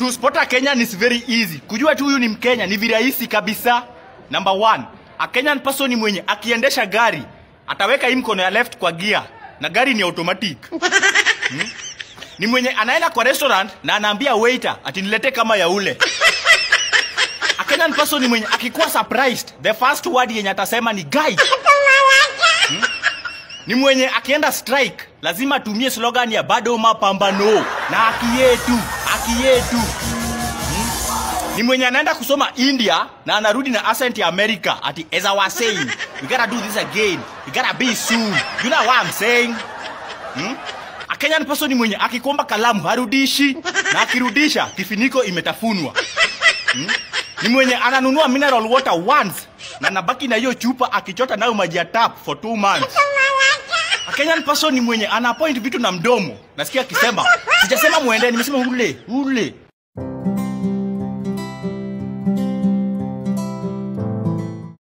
To spot a Kenyan is very easy. Kujua tu huyu ni Mkenya ni virahisi kabisa. Number 1, a Kenyan person ni mwenye akiendesha gari ataweka hii mkono ya left kwa gear na gari ni automatic. Ni mwenye anaenda kwa restaurant na anaambia waiter ati nilete kama ya ule. A Kenyan person ni mwenye akikuwa surprised, the first word yenye atasema ni guy. Ni mwenye akienda strike lazima atumie slogan ya bado mapambano na haki yetu. Ni mwenye anaenda kusoma India na anarudi na accent ya America ati as I was saying, we gotta do this again, we gotta be soon. You know what I'm saying? A Kenyan person ni mwenye akikomba kalamu harudishi na akirudisha kifiniko imetafunwa. Ni mwenye ananunua mineral water once na nabaki na hiyo chupa akichota nayo maji ya tap for 2 months. A Kenyan person ni mwenye anapoint vitu na mdomo. Nasikia akisema, sijasema muende, nimesema ule.